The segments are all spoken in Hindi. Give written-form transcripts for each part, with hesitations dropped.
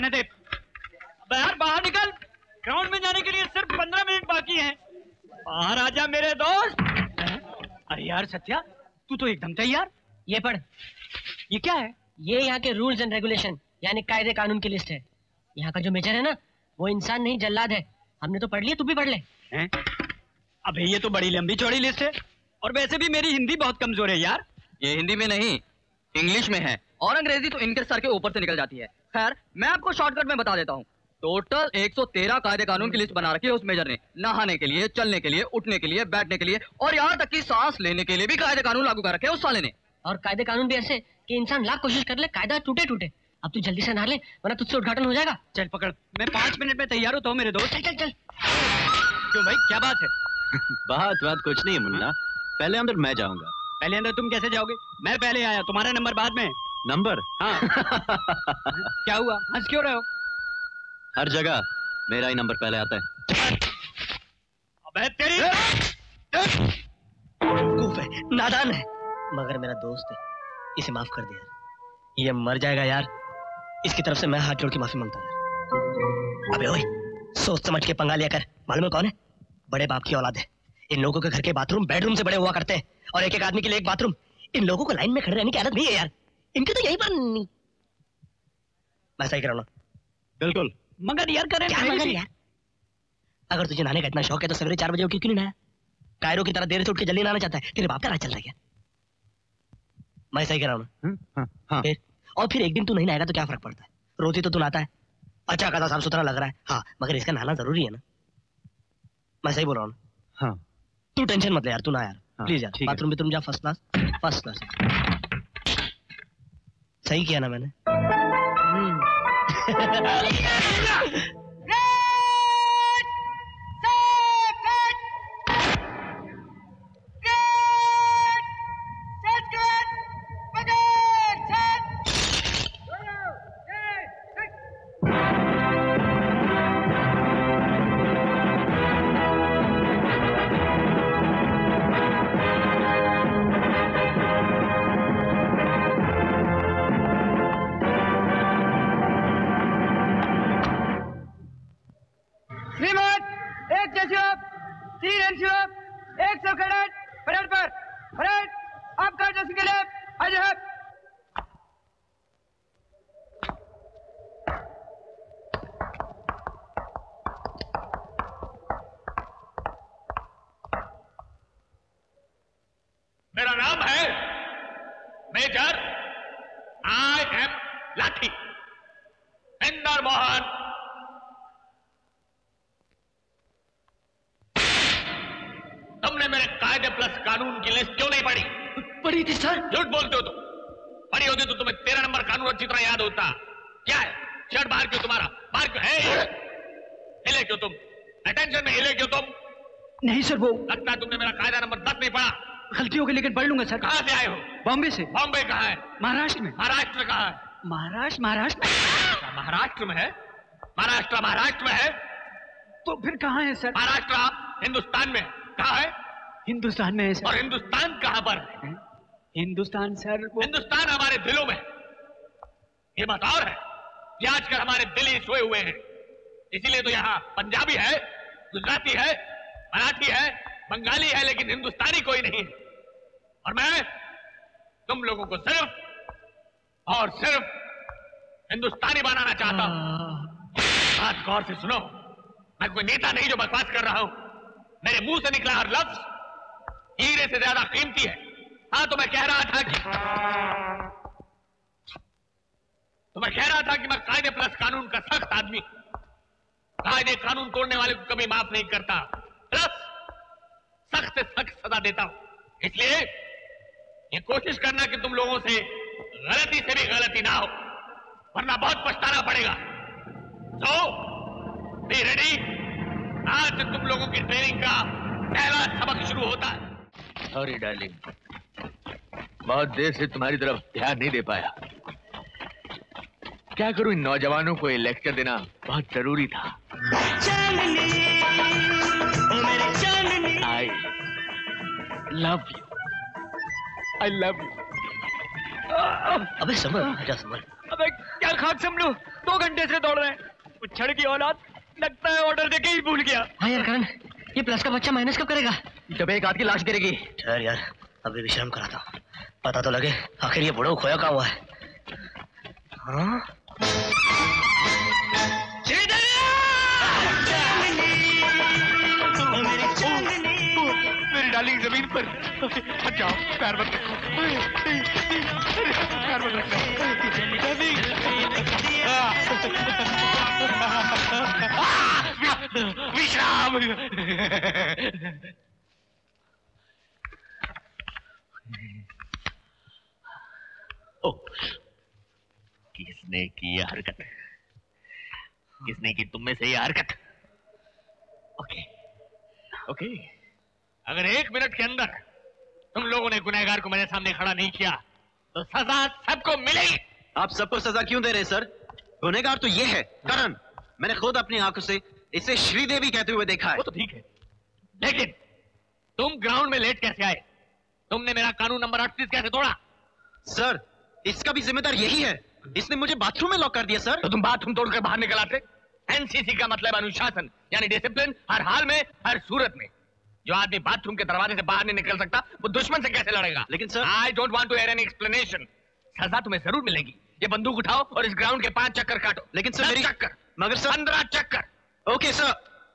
जाने दे। यार बाहर निकल, ग्राउंड में जाने के लिए सिर्फ 15 मिनट बाकी हैं। बाहर आजा मेरे दोस्त। अरे यार सत्या, तू तो एकदम तैयार। ये पढ़। ये क्या है? ये यहाँ के रूल्स एंड रेगुलेशन यानी कायदे कानून की लिस्ट है। यहाँ का जो मेजर है ना, वो इंसान नहीं जल्लाद है। हमने तो पढ़ लिया, तू भी पढ़ ले। अबे ये तो बड़ी लंबी चौड़ी लिस्ट है, और वैसे भी मेरी हिंदी बहुत कमजोर है यार। ये हिंदी में नहीं, इंग्लिश में है, और अंग्रेजी तो इनके सर के ऊपर से निकल जाती है। खैर, मैं आपको शॉर्टकट में बता देता हूँ। टोटल 113 कायदे कानून की लिस्ट बना रखी है उस मेजर ने। नहाने के लिए, चलने के लिए, उठने के लिए, बैठने के लिए, और यहाँ तक कि सांस लेने के लिए भी कायदे कानून लागू कर रखे है उस साले ने। और कायदे कानून भी ऐसे कि इंसान लाख कोशिश कर ले, कायदा टूटे टूटे। अब तू जल्दी से नहा ले, वरना तुझसे उद्घाटन हो जाएगा। चल पकड़, मैं 5 मिनट में तैयार होता हूँ मेरे दोस्त। चल चल चल। क्यों भाई, क्या बात है? बात कुछ नहीं मुन्ना, पहले अंदर मैं जाऊंगा। पहले अंदर तुम कैसे जाओगे? मैं पहले आया, तुम्हारा नंबर बाद में। नंबर? हाँ। क्या हुआ, हंस क्यों रहे हो? हर जगह मेरा ही नंबर पहले आता है। अबे तेरी बेवकूफ है, नादान है, मगर मेरा दोस्त है, इसे माफ कर दे यार। ये मर जाएगा यार, इसकी तरफ से मैं हाथ जोड़ के माफी मांगता हूँ यार। अबे ओए, सोच समझ के पंगा लिया कर। मालूम है कौन है? बड़े बाप की औलाद है। इन लोगों के घर के बाथरूम बेडरूम से बड़े हुआ करते हैं, और एक एक आदमी के लिए एक बाथरूम। इन लोगों को लाइन में खड़े रहने की आदत नहीं है यार। इनके तो यही पर नहीं। मैं सही कर रहा हूँ? बिल्कुल। मगर यार करें क्या मगर यार? अगर तुझे नहाने का इतना शौक है तो सवेरे 4 बजे क्यों नहीं नहाया? कायरों की तरह देर से उठ के जल्दी नहाना चाहता है। तेरे बाप का राज चल रहा है क्या? मैं सही कर रहा हूँ? हाँ। फिर एक दिन तू नहीं नहाएगा तो क्या फर्क पड़ता है? रोज ही तो तू नहाता है, अच्छा खासा साफ सुथरा लग रहा है। हाँ, मगर इसका नहाना जरूरी है ना। मैं सही बोल रहा हूँ? हाँ। तू टेंशन मत ले यार, तू ना यार, प्लीज यार। बाथरूम में तुम जा, फर्स्ट क्लास। सही किया ना मैंने? मेरा नाम है मेजर आई एम लाठी, इंदर मोहन। तुमने मेरे कायदे प्लस कानून की लिस्ट क्यों नहीं पढ़ी? पढ़ी थी सर। झूठ बोलते हो तुम। पढ़ी होती तो तुम्हें 13 नंबर कानून अच्छी तरह याद होता। क्या है? शर्ट बाहर क्यों तुम्हारा? बाहर क्यों है? हिले क्यों तुम? अटेंशन में हिले क्यों तुम? नहीं सर, वो लगता है तुमने मेरा कायदा नंबर 10 नहीं पढ़ा। गलती हो गई, लेकिन पढ़ लूंगा सर। कहाँ से आए हो? बॉम्बे से। बॉम्बे कहाँ है? महाराष्ट्र में। महाराष्ट्र कहाँ है? महाराष्ट्र महाराष्ट्र में है? महाराष्ट्र में है? तो फिर कहाँ है सर? महाराष्ट्र हिंदुस्तान में। कहाँ है? हिंदुस्तान में है सर। और हिंदुस्तान कहाँ पर? हिंदुस्तान सर, हिंदुस्तान हमारे दिलों में। ये बतौर है कि आजकल हमारे दिल ही सोए हुए हैं। इसीलिए तो यहाँ पंजाबी है, गुजराती है, मराठी है, बंगाली है, लेकिन हिंदुस्तानी कोई नहीं है। और मैं तुम लोगों को सिर्फ और सिर्फ हिंदुस्तानी बनाना चाहता हूं। बात गौर से सुनो, मैं कोई नेता नहीं जो बकवास कर रहा हूं। मेरे मुंह से निकला हर लफ्ज हीरे से ज्यादा कीमती है। हाँ, तो मैं कह रहा था कि मैं कायदे प्लस कानून का सख्त आदमी। कायदे कानून तोड़ने वाले को कभी माफ नहीं करता, प्लस सख्त से सख्त सजा देता हूं। इसलिए ये कोशिश करना कि तुम लोगों से गलती से भी गलती ना हो, वरना बहुत पछताना पड़ेगा। So be ready. आज से तुम लोगों की ट्रेनिंग का पहला सबक शुरू होता है। सॉरी डार्लिंग, बहुत देर से तुम्हारी तरफ ध्यान नहीं दे पाया। क्या करूं, इन नौजवानों को ये लेक्चर देना बहुत जरूरी था। I love you. I love you. अबे समझ, आजा समझ। अबे क्या खाक समझो, 2 घंटे से दौड़ रहे हैं। उछड़ की औलाद, लगता है ऑर्डर देके ही भूल गया। हाँ यार करण, ये प्लस का बच्चा माइनस कब करेगा? जब एक आध की लाश गिरेगी। ठहर यार, अभी विश्राम कराता हूँ, पता तो लगे आखिर ये बुढ़ो खोया कहाँ हुआ है। हाँ? मेरी डार्लिंग जमीन पर, हट जाओ, पैर मत रखो, पैर मत रखो। विश्राम। किसने की यह हरकत? किसने की तुम में से यह हरकत? ओके, अगर 1 मिनट के अंदर तुम लोगों ने गुनहगार को मेरे सामने खड़ा नहीं किया तो सजा सबको मिलेगी। आप सबको सजा क्यों दे रहे हैं सर? गुनहगार तो ये है करण। मैंने खुद अपनी आंखों से इसे श्रीदेवी कहते हुए देखा है। वो तो ठीक है, लेकिन तुम ग्राउंड में लेट कैसे आए? तुमने मेरा कानून नंबर 38 कैसे तोड़ा? सर, इसका भी जिम्मेदार यही है। इसने मुझे बाथरूम में लॉक कर दिया सर। तो तुम बाथरूम तोड़कर बाहर निकल आते। एनसीसी का मतलब अनुशासन, यानी डिसिप्लिन, हर हाल में, हर सूरत में। जो आदमी बाथरूम के दरवाजे से बाहर नहीं निकल सकता, वो दुश्मन से कैसे लड़ेगा? लेकिन sir, I don't want to hear any explanation. सजा तुम्हें जरूर मिलेगी। ये बंदूक उठाओ और इस ग्राउंड के 5 चक्कर काटो। लेकिन सर, मेरी चक्कर, मगर सर 15 चक्कर। Okay sir.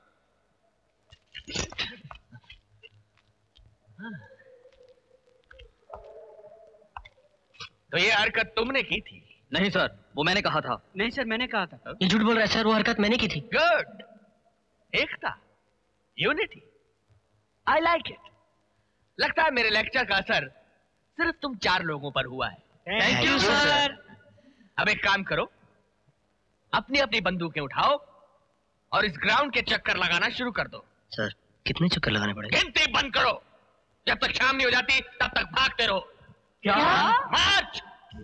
तो ये हरकत तुमने की थी? नहीं सर, वो मैंने कहा था। नहीं सर, मैंने कहा था। ये झूठ बोल रहा है सर, वो हरकत मैंने की थी। गुड, एकता, यूनिटी, आई लाइक इट। लगता है मेरे लेक्चर का असर सिर्फ तुम 4 लोगों पर हुआ है। Thank you sir. अब एक काम करो, अपनी अपनी बंदूकें उठाओ और इस ग्राउंड के चक्कर लगाना शुरू कर दो। सर, कितने चक्कर लगाने पड़ेंगे? गिनती बंद करो। जब तक शाम नहीं हो जाती तब तक भागते रहो। क्या? मार्च,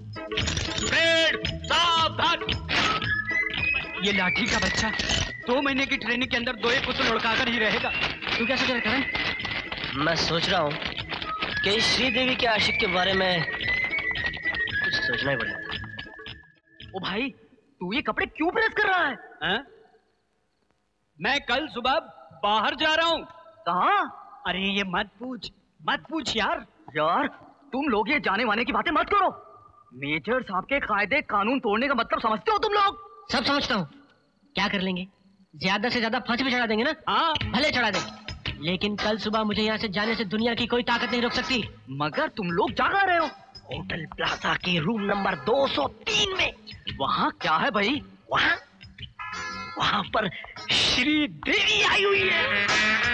सावधान। ये लाठी का बच्चा 2 महीने की ट्रेनिंग के अंदर 2 कुछ लुढ़काकर ही रहेगा। तू क्या सोच रहा है करण? मैं सोच रहा हूँ कि श्रीदेवी के आशिक के बारे में कुछ सोचना ही पड़ेगा। ओ भाई, तू ये कपड़े क्यों प्रेस कर रहा है? हाँ? मैं कल सुबह बाहर जा रहा हूँ। कहाँ? अरे ये मत पूछ यार। यार, तुम लोग ये जाने वाने की बातें मत करो। मेजर साहब के कायदे कानून तोड़ने का मतलब समझते हो तुम लोग? सब समझता हूँ। क्या कर लेंगे? ज्यादा से ज्यादा फांसी पे चढ़ा देंगे ना? हाँ, भले चढ़ा देंगे, लेकिन कल सुबह मुझे यहाँ से जाने से दुनिया की कोई ताकत नहीं रोक सकती। मगर तुम लोग जा रहे हो होटल प्लाजा के रूम नंबर 203 में। वहाँ क्या है भाई? वहाँ पर श्रीदेवी आई हुई है।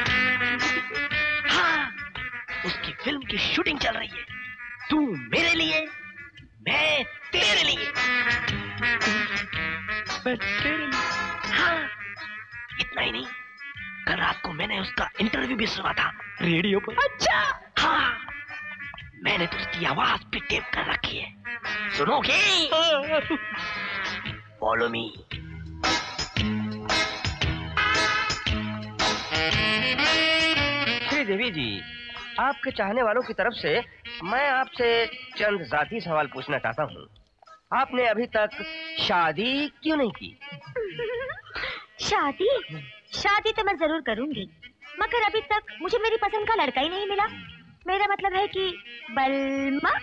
हाँ, उसकी फिल्म की शूटिंग चल रही है। तू मेरे लिए, मैं तेरे लिए। हाँ, इतना ही नहीं, कल रात को मैंने उसका इंटरव्यू भी सुना था रेडियो पर। अच्छा? हाँ, मैंने तो उसकी आवाज भी टेप कर रखी है। सुनोगे? Follow me. श्रीदेवी जी, आपके चाहने वालों की तरफ से मैं आपसे चंद जाती सवाल पूछना चाहता हूँ। आपने अभी तक शादी क्यों नहीं की? शादी तो मैं जरूर करूंगी, मगर अभी तक मुझे मेरी पसंद का लड़का ही नहीं मिला। मेरा मतलब है कि बलमा।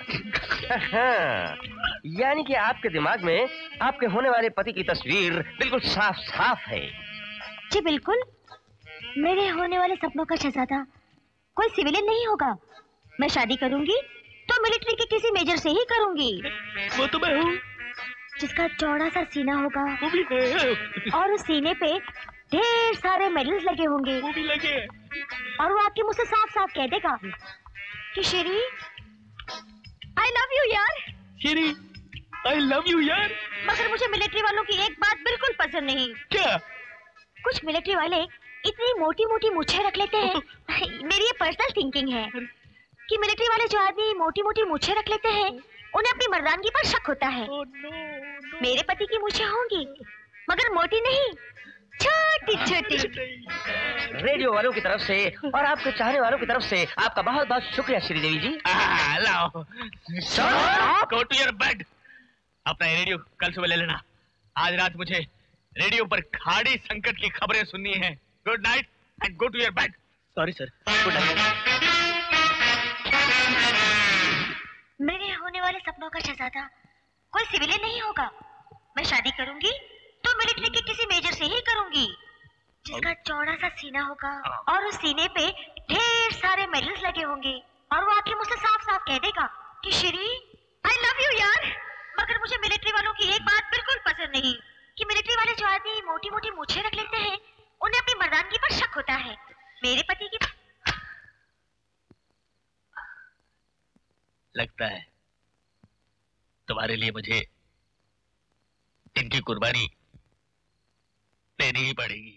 यानी कि आपके दिमाग में आपके होने वाले पति की तस्वीर बिल्कुल साफ साफ है। जी बिल्कुल, मेरे होने वाले सपनों का शहजादा कोई सिविलियन नहीं होगा। मैं शादी करूंगी तो मिलिट्री के किसी मेजर से ही करूंगी। वो तो मैं हूँ। जिसका चौड़ा सा सीना होगा, वो भी है। और उस सीने पे ढेर सारे मेडल्स लगे होंगे। वो भी लगे। और वो आपके मुंह से साफ साफ कह देगा कि श्री आई लव यू यार। श्री आई लव यू यार। मगर मुझे मिलिट्री वालों की एक बात बिल्कुल पसंद नहीं। क्या? कुछ मिलिट्री वाले इतनी मोटी मोटी मूछें रख लेते हैं। मेरी ये पर्सनल थिंकिंग है कि मिलिट्री वाले जो आदमी मोटी मोटी मूछें रख लेते हैं उन्हें अपनी मर्दानगी पर शक होता है। मेरे पति की मूछें होंगी मगर मोटी नहीं, छोटी छोटी। रेडियो वालों की तरफ से और आपके चाहने वालों की तरफ से आपका बहुत बहुत शुक्रिया श्रीदेवी जी। लाओ, गो टू योर बेड। अपना रेडियो कल सुबह ले लेना। आज रात मुझे रेडियो पर खाड़ी संकट की खबरें सुननी है। Good night and go to your bed. Sorry sir, good night. मेरे होने वाले सपनों का शहजादा कोई सिविलियन नहीं होगा। मैं शादी करूंगी तो मिलिट्री के किसी मेजर से ही करूंगी, जिसका चौड़ा सा सीना होगा और उस सीने पे ढेर सारे मेडल्स लगे होंगे, और वो आके मुझसे साफ साफ कह देगा कि श्री आई लव यू यार। मगर मुझे मिलिट्री वालों की एक बात बिल्कुल पसंद नहीं, कि मिलिट्री वाले जो आदमी मोटी मोटी मूछें रख लेते हैं उन्हें अपनी मर्दानगी पर शक होता है। मेरे पति की लगता है तुम्हारे लिए मुझे इनकी कुर्बानी देनी ही पड़ेगी।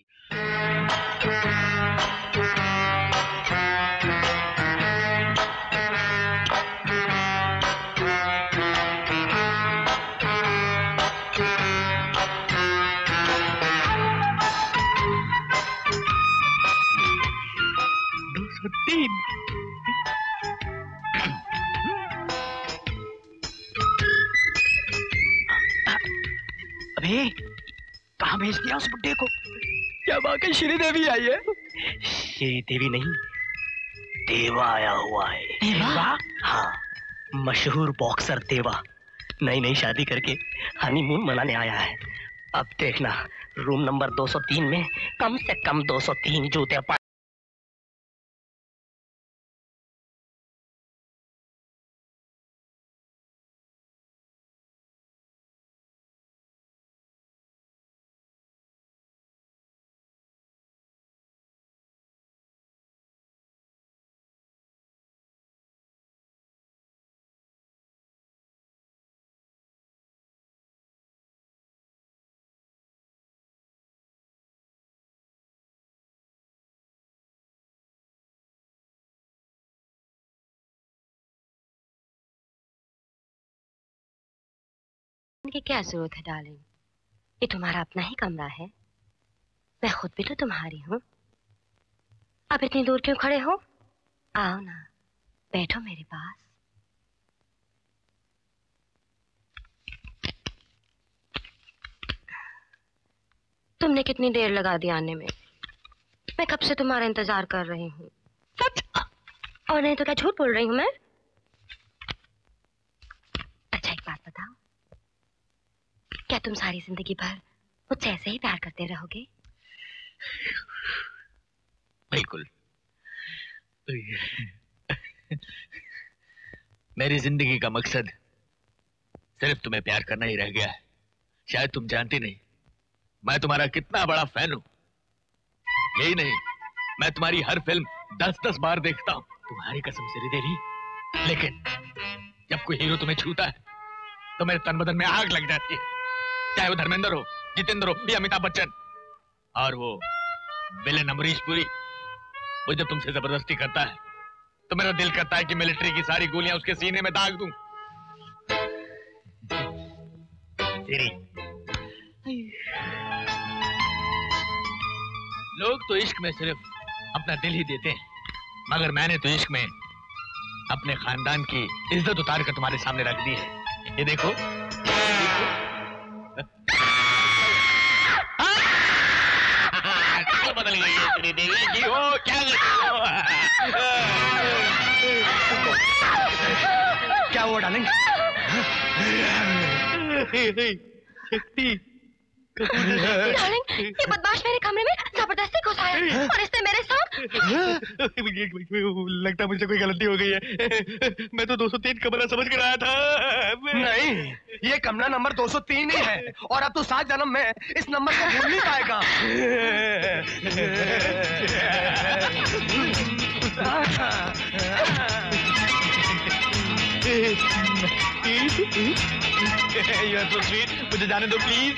अबे कहाँ भेज दिया उस बुड्ढे को? क्या वाकई श्रीदेवी आई है? श्रीदेवी नहीं, देवा आया हुआ है। देवा? हाँ, मशहूर बॉक्सर देवा नई नई शादी करके हनीमून मनाने आया है। अब देखना रूम नंबर 203 में कम से कम 203 जूते पा। की क्या जरूरत है डार्लिंग, ये तुम्हारा अपना ही कमरा है। मैं खुद भी तो तुम्हारी हूँ। अब इतनी दूर क्यों खड़े हो? आओ ना, बैठो मेरे पास। तुमने कितनी देर लगा दी आने में? मैं कब से तुम्हारा इंतजार कर रही हूँ। सच? और नहीं तो क्या झूठ बोल रही हूँ मैं? अच्छा एक बात बताओ, क्या तुम सारी जिंदगी भर मुझसे ऐसे ही प्यार करते रहोगे? बिल्कुल। मेरी जिंदगी का मकसद सिर्फ तुम्हें प्यार करना ही रह गया है। शायद तुम जानती नहीं मैं तुम्हारा कितना बड़ा फैन हूं। यही नहीं, मैं तुम्हारी हर फिल्म 10-10 बार देखता हूं। तुम्हारी कसम श्रीदेवी, लेकिन जब कोई हीरो तुम्हें छूता है तो मेरे तन बदन में आग लग जाती है। चाहे वो धर्मेंद्र हो, जितेंद्र हो या अमिताभ बच्चन। और वो विलेन अमरीश पुरी, वो जब तुमसे जबरदस्ती करता है तो मेरा दिल करता है कि मिलिट्री की सारी गोलियां उसके सीने में दाग दूं। लोग तो इश्क में सिर्फ अपना दिल ही देते हैं, मगर मैंने तो इश्क में अपने खानदान की इज्जत उतार कर तुम्हारे सामने रख दी है। ये देखो, बदल गई है श्रीदेवी जी। हो क्या क्या हुआ डार्लिंग? डार्लिंग, ये बदमाश मेरे कमरे में जबरदस्ती घुस आया और इसने मेरे साथ। लगता मुझसे कोई गलती हो गई है। मैं तो 203 कमरा समझ कर आया था। नहीं, ये कमरा नंबर 203 ही है, और अब तो 7 जन्म में इस नंबर को भूल नहीं पाएगा। मुझे जाने दो प्लीज।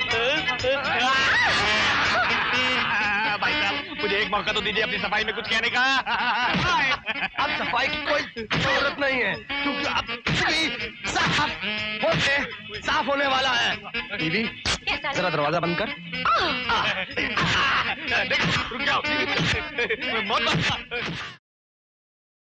भाई साहब, मुझे एक मौका तो दीजिए अपनी सफाई में कुछ कहने का। अब सफाई की कोई जरूरत नहीं है, क्योंकि अब साफ होने वाला है। बीवी, जरा दरवाजा बंद कर। रुक जाओ।